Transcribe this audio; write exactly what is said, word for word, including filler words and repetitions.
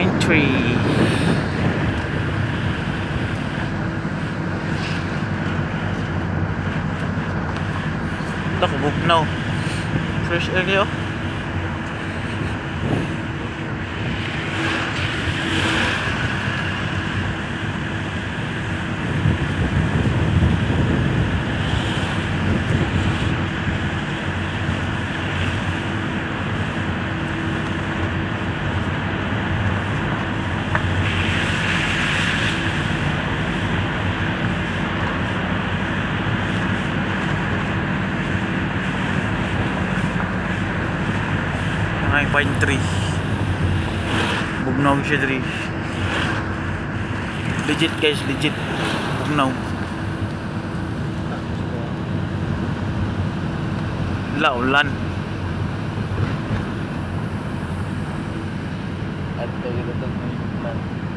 Pine tree. Ito, Bukidnon. Fresh air kayo. Ay, pine tree. Bugnaw siya diri. Legit guys, legit. Bugnaw. Laulan. At ito ito ito.